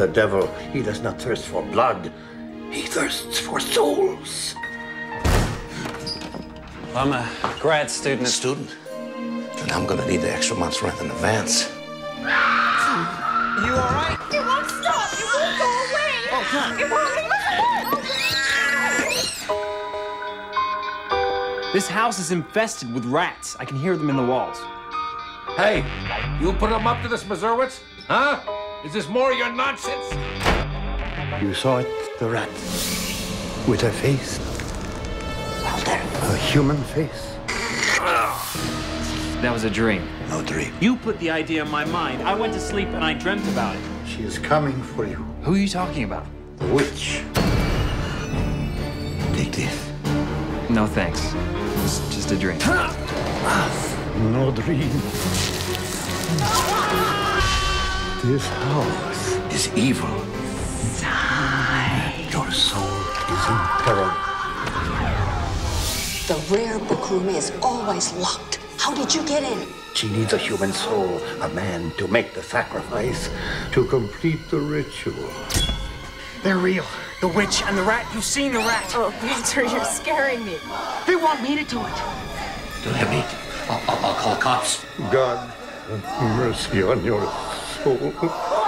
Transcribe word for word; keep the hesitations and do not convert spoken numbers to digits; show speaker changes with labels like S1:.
S1: The devil, he does not thirst for blood. He thirsts for souls.
S2: I'm a grad student.
S1: Student? Then I'm gonna need the extra month's rent in advance.
S2: You all right?
S3: It won't stop. It won't go away.
S2: Oh, God.
S3: It won't leave.
S4: This house is infested with rats. I can hear them in the walls.
S5: Hey, you put them up to this, Mazurwitz? Huh? Is this more of your nonsense?
S1: You saw it, the rat, with a face.
S3: Well done.
S1: A human face.
S4: That was a dream.
S1: No dream.
S4: You put the idea in my mind. I went to sleep and I dreamt about it.
S1: She is coming for you.
S4: Who are you talking about?
S1: The witch. Take this.
S4: No thanks. It's just a dream.
S1: No dream. This house is evil.
S3: Sigh.
S1: Your soul is in peril.
S3: The rare book room is always locked. How did you get in?
S1: She needs a human soul, a man to make the sacrifice, to complete the ritual.
S4: They're real. The witch and the rat. You've seen the rat.
S3: Oh, Walter, you're scaring me.
S4: They want me to do it.
S1: Don't have me. I'll, I'll, I'll call cops. God, have mercy on your soul.